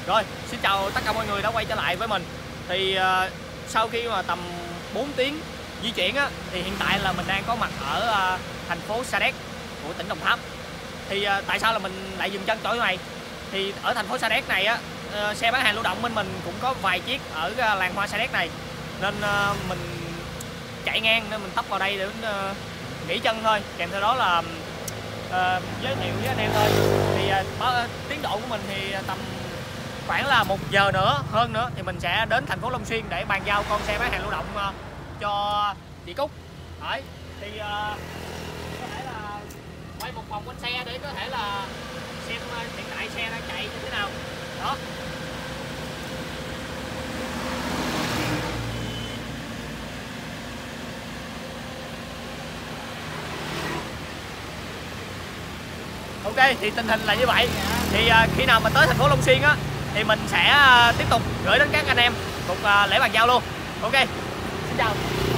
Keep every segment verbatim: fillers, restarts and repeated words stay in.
Rồi, xin chào tất cả mọi người đã quay trở lại với mình. Thì uh, sau khi mà tầm bốn tiếng di chuyển á, thì hiện tại là mình đang có mặt ở uh, thành phố Sa Đéc của tỉnh Đồng Tháp. Thì uh, tại sao là mình lại dừng chân chỗ này? Thì ở thành phố Sa Đéc này á, uh, xe bán hàng lưu động bên mình cũng có vài chiếc ở uh, làng hoa Sa Đéc này, nên uh, mình chạy ngang nên mình tấp vào đây để uh, nghỉ chân thôi. Kèm theo đó là uh, giới thiệu với anh em thôi. Thì uh, tiến độ của mình thì tầm khoảng là một giờ nữa hơn nữa thì mình sẽ đến thành phố Long Xuyên để bàn giao con xe bán hàng lưu động uh, cho chị Cúc. Đấy, thì uh, có thể là quay một vòng quanh xe để có thể là xem uh, hiện tại xe đang chạy như thế nào. Đó. Ok, thì tình hình là như vậy. Thì uh, khi nào mà tới thành phố Long Xuyên á thì mình sẽ uh, tiếp tục gửi đến các anh em một uh, lễ bàn giao luôn. Ok, xin chào.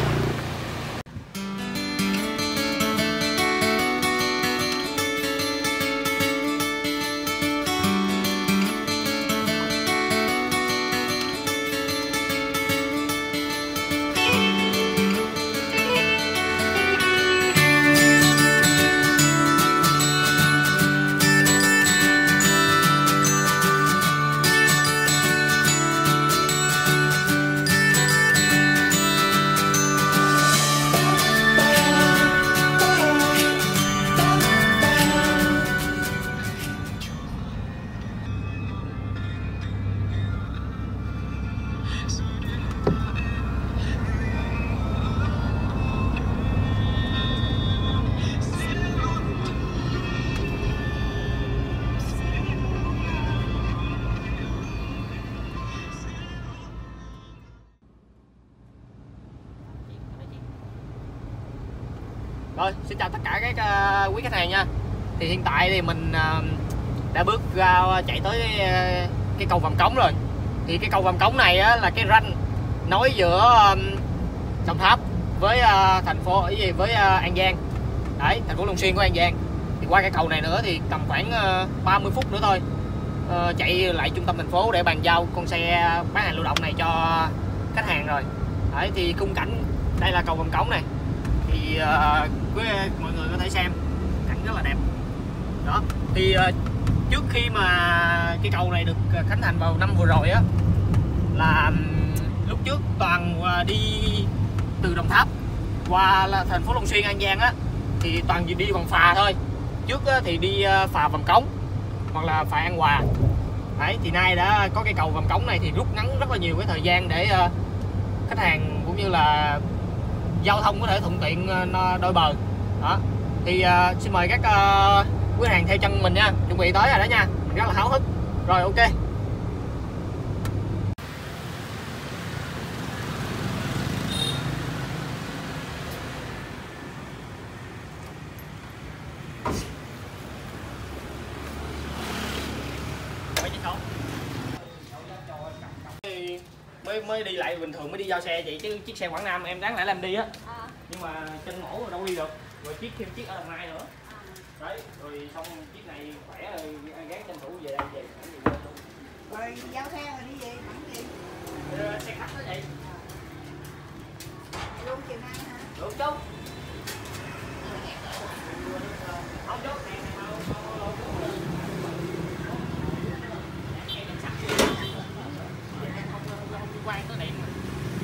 Rồi, xin chào tất cả các uh, quý khách hàng nha. Thì hiện tại thì mình uh, đã bước ra chạy tới uh, cái cầu Vàm Cống rồi. Thì cái cầu Vàm Cống này uh, là cái ranh nối giữa um, Đồng Tháp với uh, thành phố ở gì với uh, An Giang. Đấy, thành phố Long Xuyên của An Giang. Thì qua cái cầu này nữa thì tầm khoảng uh, ba mươi phút nữa thôi uh, chạy lại trung tâm thành phố để bàn giao con xe bán hàng lưu động này cho khách hàng rồi. Đấy, thì khung cảnh đây là cầu Vàm Cống này. Thì uh, quý mọi người có thể xem cảnh rất là đẹp. Đó, thì uh, trước khi mà cái cầu này được khánh thành vào năm vừa rồi á, là um, lúc trước toàn uh, đi từ Đồng Tháp qua là thành phố Long Xuyên An Giang á thì toàn đi bằng phà thôi. Trước uh, thì đi uh, phà Vàm Cống hoặc là phà An Hòa. Đấy, thì nay đã có cái cầu Vàm Cống này thì rút ngắn rất là nhiều cái thời gian để uh, khách hàng cũng như là giao thông có thể thuận tiện đôi bờ. Đó, thì uh, xin mời các uh, quý hàng theo chân mình nha, chuẩn bị tới rồi đó nha, mình rất là háo hức. Rồi, ok. Thì mới mới đi lại bình thường, mới đi giao xe vậy chứ chiếc xe Quảng Nam em đáng lẽ làm đi á. À. Nhưng mà chân mổ rồi đâu đi được. Rồi chiếc thêm chiếc ở Đồng Nai nữa. À. Đấy, rồi xong chiếc này khỏe rồi gán tranh thủ về đây về. Rồi giao xe rồi đi về thẳng gì? Ờ, xe khách đó vậy. À. Luôn chiều nay hả? Được chú. Không chú, này này mau mau lâu chú. Quan tới điện mà.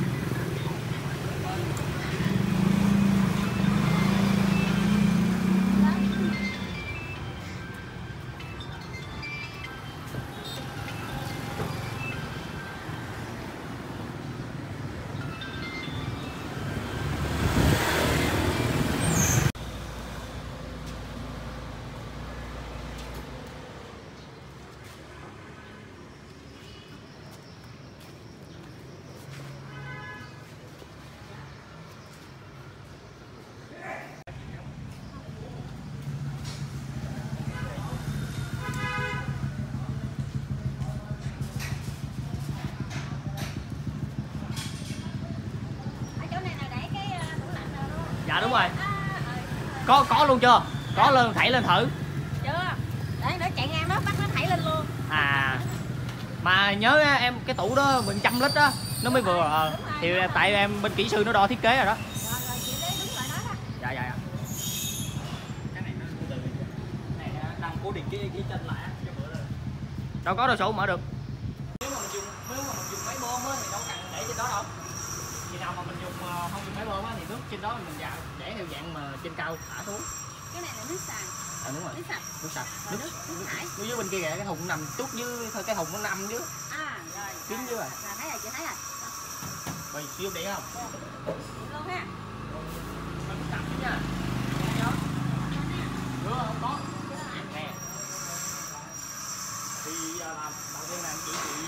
Dạ đúng rồi. Có có luôn chưa? Có lên thảy lên thử. Chưa. Để nó chạy ngang đó bắt nó thảy lên luôn. À. Mà nhớ em cái tủ đó mình trăm lít á nó mới vừa. Ờ. Thì tại em bên kỹ sư nó đo thiết kế rồi đó. Rồi rồi chị lấy đúng rồi đó đó. Dạ dạ dạ. Cái này nó từ này đang cố định cái cái chân lại cho bữa rồi. Đâu có đồ sổ mở được. Nếu mà mình dùng nếu mà mình dùng máy bơm á thì đâu cần để trên đó đâu. Khi nào mà mình dùng không dùng máy bơm á thì nước trên đó mình dạ để theo dạng mà trên cao thả xuống. Cái này là nước sạch. À, đúng rồi. Nước sạch. Nước sạch. Nước, nước, nước thải. Nước dưới bên kia kìa cái thùng nằm chút dưới thôi, cái thùng nó nằm dưới. À rồi. Kín dưới rồi. Là thấy rồi, chị thấy rồi. Bây siêu điện không? Luôn ha. Mình cũng cầm nha. Rửa không có. Nè. Thì giờ làm đầu tiên là chị chị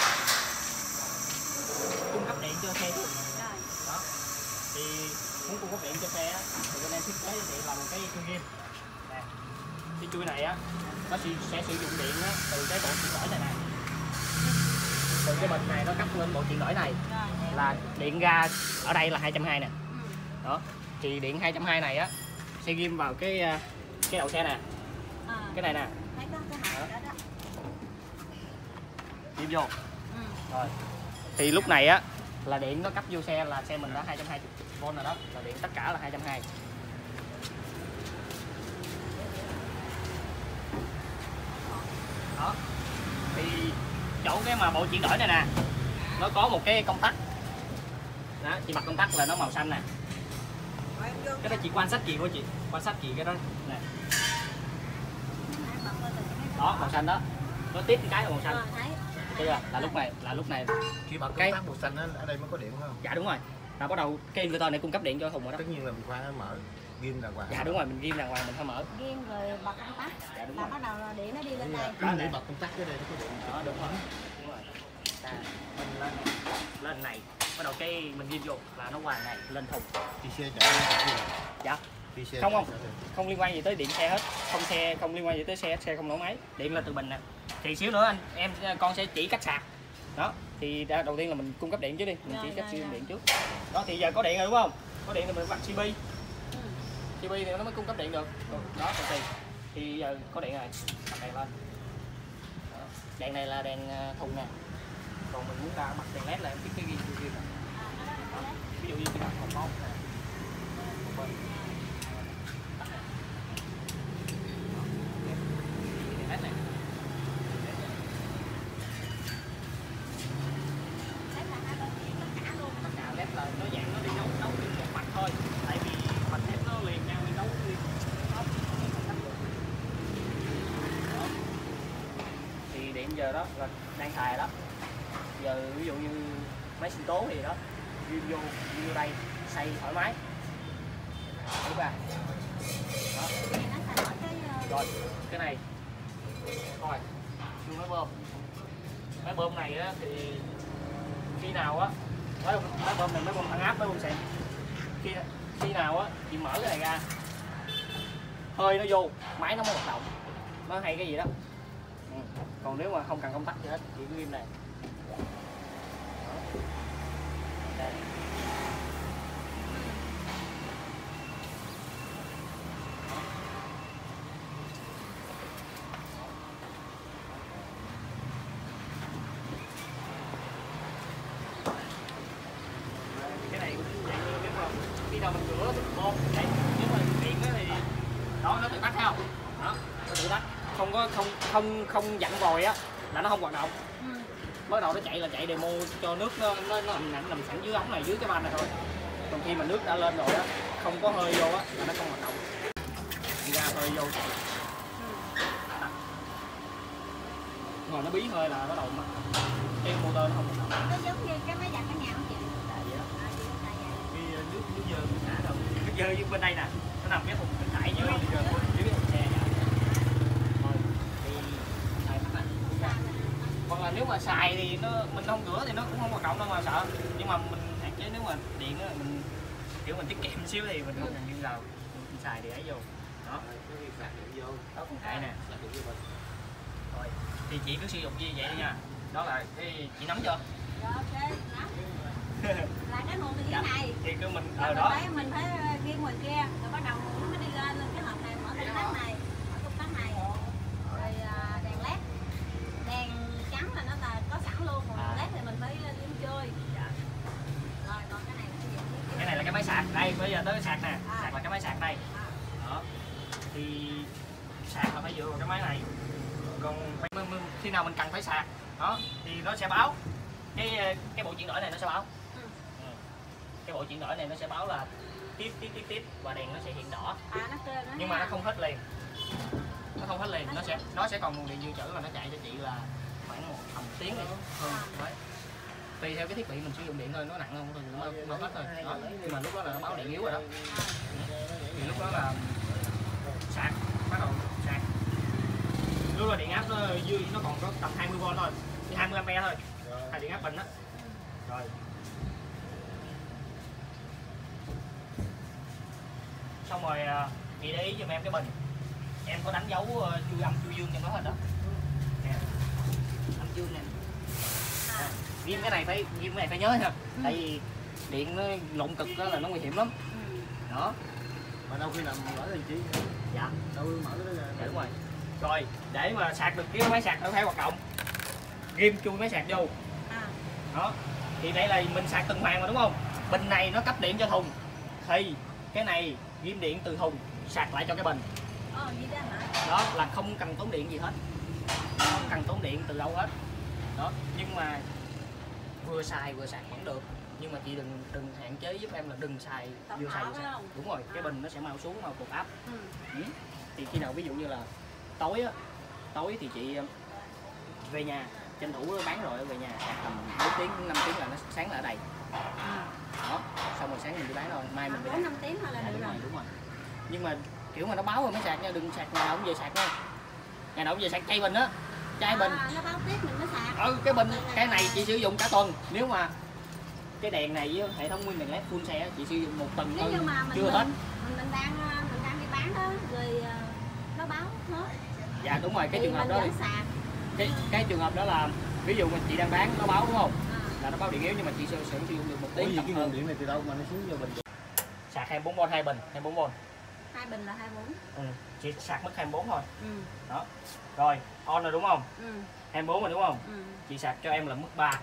cung cấp điện cho xe trước. Rồi. Đó. Thì muốn cung cấp điện cho xe á thì bên em thiết kế cho chị là một cái chui ghim. Nè. Cái chui này á nó sẽ sử dụng điện á từ cái bộ chuyển đổi này nè. Từ cái bình này nó cấp lên bộ chuyển đổi này. Rồi. Là điện ra ở đây là hai trăm hai mươi nè. Ừ. Đó. Thì điện hai trăm hai mươi này á sẽ ghim vào cái cái đầu xe nè. À. Cái này nè. Thấy có cái hộp đó đó. Ghim vô. Ừ. Rồi. Thì lúc này á là điện nó cấp vô xe là xe mình đã hai trăm hai mươi vôn rồi đó, là điện tất cả là hai trăm hai mươi. Đó. Thì chỗ cái mà bộ chuyển đổi này nè nó có một cái công tắc. Đó, chị bật công tắc là nó màu xanh nè. Cái đó chị quan sát kỹ của chị, quan sát kỹ cái đó nè. Đó, màu xanh đó. Nó tiếp cái là màu xanh. Rồi, thấy. Thấy chưa? Là lúc này, là lúc này Khi bật cái công tắc màu xanh á, ở đây mới có điện phải không? dạ đúng rồi. Là bắt đầu cái inverter này cung cấp điện cho thùng rồi đó. Tất nhiên là mình phải mở ghim đàng hoàng. Dạ đúng rồi, mình ghim đàng hoàng mình phải mở. Ghim rồi bật công tắc. Dạ đúng là rồi. bắt đầu là điện nó đi lên Đây đây. là để bật công tắc cái đây nó có điện. Đó đúng rồi. Đúng rồi. À, mình lên này, lên này, bắt đầu cái mình ghim vô là nó qua này lên thùng. Đi xe chạy đi. Dạ. Đi xe Không chạy không. chạy. Không liên quan gì tới điện xe hết. Không xe không liên quan gì tới xe, xe không nổ máy. Điện lên từ bình nè. Thì xíu nữa anh em con sẽ chỉ cách sạc. Đó, thì đầu tiên là mình cung cấp điện trước đi, mình Rồi, chỉ cách rồi, sử dụng rồi. điện trước. Đó thì giờ có điện rồi đúng không? Có điện thì mình bật xê pê. Ừ. xê pê thì nó mới cung cấp điện được. Đó từ từ. Thì giờ có điện rồi, bật đèn lên. Đó. Đèn này là đèn thùng nè. Còn mình muốn ra bật đèn led là em biết cái ghi ghi ghi. Ví dụ như cái hộp một nè. Một bên. Tắt nè. Đó. Đèn led này. Tất cả led là nó dạng nó đi nấu nấu trên một mặt thôi. Tại vì mặt led nó liền nhau đi nấu liền. Đó. Thì điện giờ đó là đang xài đó. Giờ ví dụ như máy sinh tố thì đó ghim vô ghim vô đây xay thoải mái đúng ba. Đó. Rồi cái này rồi vô máy bơm. Máy bơm này á thì khi nào á máy, máy bơm này máy bơm thẳng áp máy bơm xẹt khi khi nào á chị mở cái này ra hơi nó vô máy nó mới hoạt động, nó hay cái gì đó. Ừ. Còn nếu mà không cần công tắc gì hết chị cứ ghim này. Đây. Cái này cũng vậy như nếu mà khi nào mình rửa thì bơm đây, nếu mà điện đó thì đó nó tự tắt thấy không? Đó, nó tự tắt, không có không không không dặn vòi á là nó không hoạt động. Ừ. Bắt đầu nó chạy là chạy demo cho nước nó nó, nó nằm, nằm sẵn dưới ống này dưới cái van này thôi. Còn khi mà nước đã lên rồi á không có hơi vô á là nó không hoạt động. Ra hơi vô chạy. Rồi nó bí hơi là bắt đầu mất. Cái motor nó không hoạt động. Nó giống như cái máy giặt ở nhà không chị? Là vậy đó. À, vậy là vậy. Cái nước nước dơ nó xả đâu. Nước dơ như bên đây nè. Nó nằm cái thùng nước thải dưới dưới cái thùng xe vậy. Rồi thì xài tắt này. Hoặc là nếu mà xài thì nó mình không rửa thì nó cũng không hoạt động đâu mà sợ. Nhưng mà mình hạn chế nếu mà điện á mình kiểu mình tiết kiệm xíu thì mình không cần như nào mình xài thì ấy vô. Đó. Đó cũng kệ nè. Rồi thì chị cứ sử dụng như vậy đi nha. Đó là cái chị nắm chưa? Rồi ok, đó. Là cái nguồn từ dưới này. Thì cứ mình Rồi ở mình đó. phải mình phải ghi ngoài kia, rồi bắt đầu nó mới đi lên lên cái hộp này, mở công tắc này, mở công tắc này. Rồi à, đèn led. Đèn trắng là nó là đây bây giờ tới cái sạc nè, À. sạc là cái máy sạc đây. Đó. Thì sạc là phải dựa vào cái máy này. Còn khi nào mình cần phải sạc, đó thì nó sẽ báo cái cái bộ chuyển đổi này nó sẽ báo. Ừ. Ừ. Cái bộ chuyển đổi này nó sẽ báo là tiếp tiếp tiếp tiếp và đèn nó sẽ hiện đỏ. À, nó kêu nó Nhưng mà nó không hết liền. Nó không hết liền, nó sẽ nó sẽ còn nguồn điện dự trữ và nó chạy cho chị là khoảng một tầm tiếng đi. Hơn. Đấy. Tùy theo cái thiết bị mình sử dụng điện thôi, nó nặng không thì nó, nó hết thôi. Đó. Nhưng mà lúc đó là nó báo điện yếu rồi đó. Thì lúc đó là sạc, bắt đầu sạc. Lúc đó điện áp nó dư nó còn có tầm hai mươi vôn thôi, thì hai mươi a mpe thôi. Là điện áp bình đó. Rồi. Xong rồi chị để ý giùm em cái bình. Em có đánh dấu chui âm chui dương trong đó hết đó. Nè. Âm dương nè. À, ghim cái này phải ghim cái này phải nhớ nha. Ừ. Tại vì điện nó lộn cực đó là nó nguy hiểm lắm. Ừ. Đó. Mà đâu khi nào mở lên chị? Dạ. Đâu mở cái đó ra. Dạ, đúng rồi. Rồi, để mà sạc được cái máy sạc nó phải hoạt động. Ghim chui máy sạc vô. À. Đó. Thì đây là mình sạc từng màn mà đúng không? Bình này nó cấp điện cho thùng. Thì cái này ghim điện từ thùng sạc lại cho cái bình. Ờ, gì đó hả? Đó là không cần tốn điện gì hết. Không cần tốn điện từ đâu hết. Đó, nhưng mà vừa xài vừa sạc vẫn được. Nhưng mà chị đừng đừng hạn chế giúp em là đừng xài vừa xài vừa sạc. Đúng rồi, cái bình nó sẽ mau xuống mau cột áp. Ừ. Ừ. Thì khi nào ví dụ như là tối á, tối thì chị về nhà tranh thủ bán rồi về nhà sạc tầm bốn tiếng năm tiếng là nó sáng là ở đây. À. Đó, xong rồi sáng mình đi bán rồi, mai mình bốn năm tiếng thôi là được rồi. Đúng rồi. Nhưng mà kiểu mà nó báo rồi mới sạc nha, đừng sạc ngày nào cũng về sạc nha. Ngày nào cũng về sạc chai bình á. Chai bình. À, nó báo tiếp mình mới sạc. Ừ, cái bình cái này chị sử dụng cả tuần. Nếu mà cái đèn này với hệ thống nguyên đèn led full xe chị sử dụng một tuần thôi. Nếu như mà mình chưa mình, hết. Mình, mình đang mình đang đi bán đó rồi nó báo hết. Dạ đúng rồi, cái thì trường hợp đó. Sạc. Cái cái trường hợp đó là ví dụ mình chị đang bán nó báo đúng không? À. Là nó báo điện yếu nhưng mà chị sẽ sử dụng được một tiếng. Ủa, cái nguồn điện này từ đâu mà nó xuống vô bình? Sạc hai mươi bốn vôn hai bình, hai mươi bốn vôn. Hai bình là hai mươi bốn. Ừ, chị sạc mức hai mươi bốn thôi. Ừ. Đó. Rồi, on rồi đúng không? Ừ. hai mươi bốn rồi đúng không? Ừ. Chị sạc cho em là mức ba.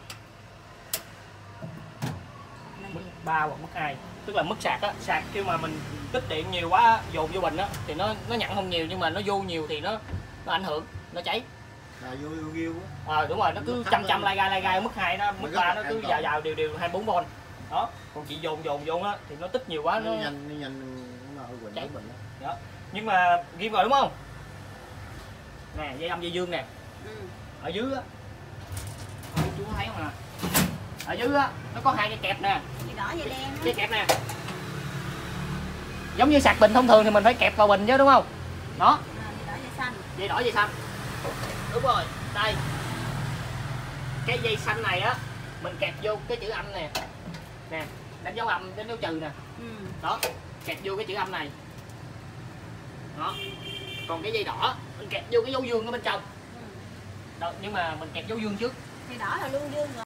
Mức ba hoặc mức hai. Tức là mức sạc á, sạc khi mà mình tích điện nhiều quá dồn vô bình á thì nó nó nhận không nhiều nhưng mà nó vô nhiều thì nó nó ảnh hưởng, nó cháy. Là vô vô ghiêu á. Ờ à, đúng rồi, nó cứ trăm trăm lai gai lai gai, mức hai nó mức ba nó cứ vào vào đều đều hai mươi bốn vôn. Đó, còn chị dồn dồn vô á thì nó tích nhiều quá nó, nó nhanh nó nhanh nó ở bình cháy bình đó. Nhưng mà ghim rồi đúng không? Nè, dây âm dây dương nè. Ừ. Ở dưới á. Chú thấy không nè. Ở dưới á nó có hai cái kẹp nè. Dây đỏ dây đen. Cái kẹp nè. Giống như sạc bình thông thường thì mình phải kẹp vào bình chứ đúng không? Đó. À, dây đỏ dây xanh. Dây đỏ dây xanh. Đúng rồi, đây. Cái dây xanh này á mình kẹp vô cái chữ âm nè. Nè, đánh dấu âm, đánh dấu trừ nè. Ừ. Đó, kẹp vô cái chữ âm này. Đó. Còn cái dây đỏ mình kẹp vô cái dấu dương ở bên trong. Ừ. Đó, nhưng mà mình kẹp dấu dương trước. Dây đỏ là luôn dương rồi.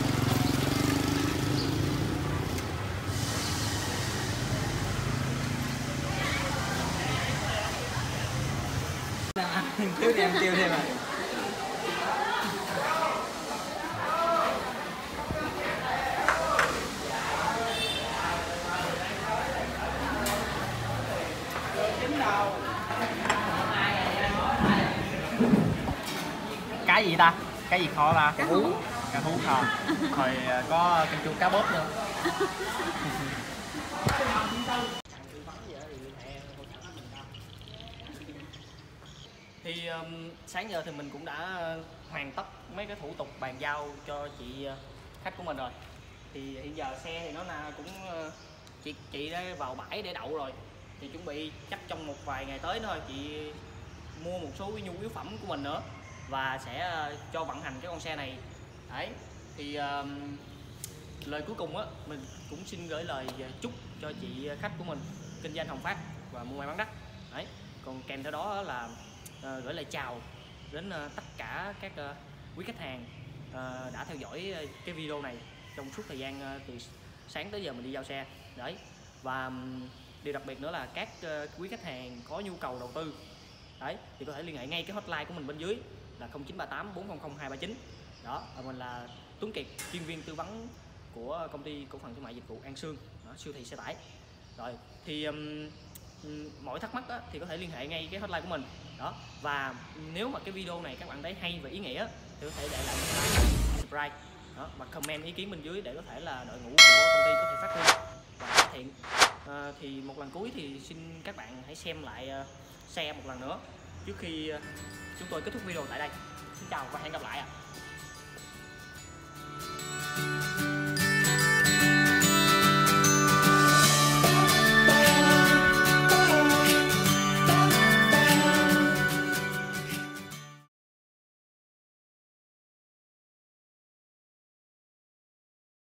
Thiếu thì em kêu thêm à. Cái gì ta? Cái gì kho ta? Cá hú. Cá hú kho. Rồi có canh chua cá bóp nữa. Thì um, sáng giờ thì mình cũng đã hoàn tất mấy cái thủ tục bàn giao cho chị khách của mình rồi. Thì hiện giờ xe thì nó là cũng chị chị đã vào bãi để đậu rồi. Thì chuẩn bị chắc trong một vài ngày tới nữa thôi chị mua một số cái nhu yếu phẩm của mình nữa và sẽ cho vận hành cái con xe này. Đấy. Thì um, lời cuối cùng á mình cũng xin gửi lời chúc cho chị khách của mình kinh doanh hồng phát và mua may bán đắt. Đấy. Còn kèm theo đó là uh, gửi lời chào đến uh, tất cả các uh, quý khách hàng uh, đã theo dõi cái video này trong suốt thời gian uh, từ sáng tới giờ mình đi giao xe. Đấy. Và um, điều đặc biệt nữa là các uh, quý khách hàng có nhu cầu đầu tư đấy thì có thể liên hệ ngay cái hotline của mình bên dưới là không chín ba tám bốn không không hai ba chín. Đó, và mình là Tuấn Kiệt, chuyên viên tư vấn của công ty cổ phần thương mại dịch vụ An Sương, đó, siêu thị xe tải. Rồi thì um, mọi thắc mắc á, thì có thể liên hệ ngay cái hotline của mình đó. Và nếu mà cái video này các bạn thấy hay và ý nghĩa thì có thể để lại một like, subscribe đó, và comment ý kiến bên dưới để có thể là đội ngũ của công ty có thể phát huy và cải thiện. À, thì một lần cuối thì xin các bạn hãy xem lại, uh, share một lần nữa trước khi uh, chúng tôi kết thúc video tại đây. Xin chào và hẹn gặp lại ạ.